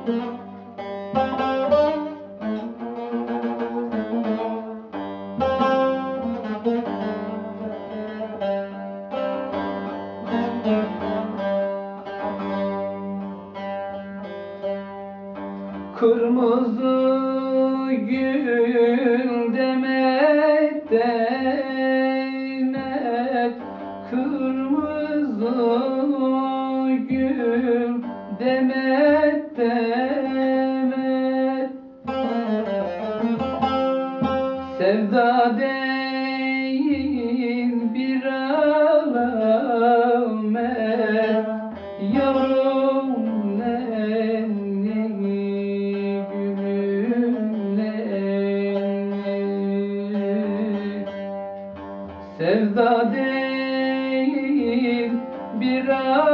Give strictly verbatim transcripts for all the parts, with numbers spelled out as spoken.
Kırmızı gül demet demet, kırmızı gül demet demet. Sevda değil bir alamet, yavrum nenni gülüm nenni. Sevda değil bir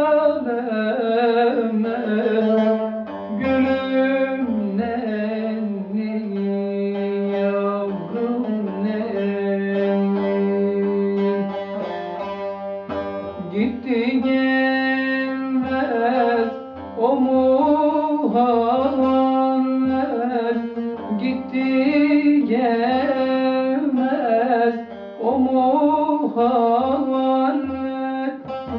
alamet, gülüm nenni yavrum nenni. Gitti gelmez o Muhammed, gitti gelmez o Muhammed.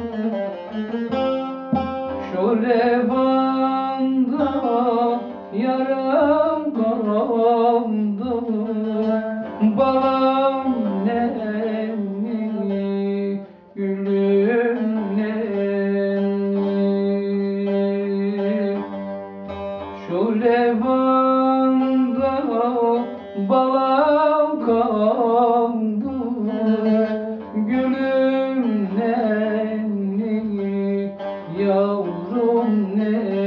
Şu revanda yaram kaldı, balam nenni gülüm nenni. Şu revanda balam kaldı, gülüm nenni yavrum nenni.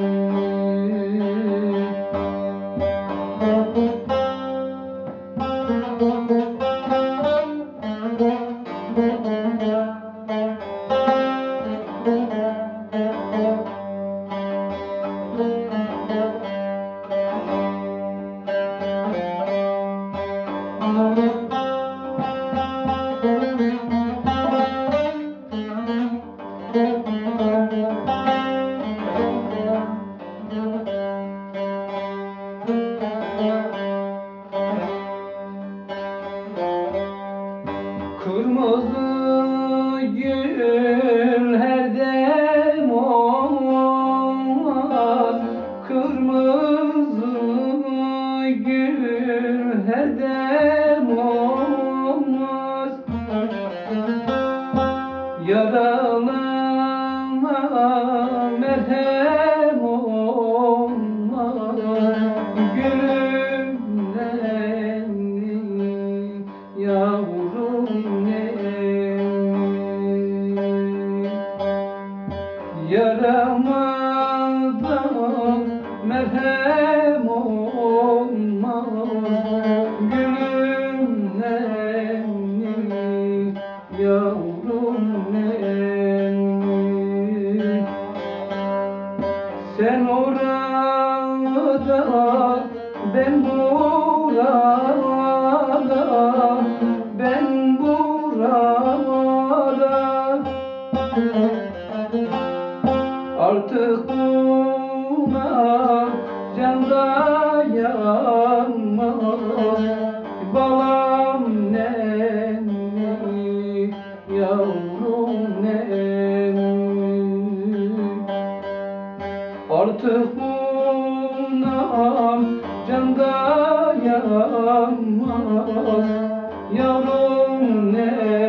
Kırmızı gül her dem olmaz, kırmızı gül her dem olmaz. Yaralana merhem olmaz, gülüm nenni yavrum nenni. Yarama da merhem olmaz, gülüm nenni yavrum nenni. Sen orada, ben burada, ben burada. Artık buna can dayanmaz, balam nenni yavrum nenni. Artık buna can dayanmaz, yavrum nenni.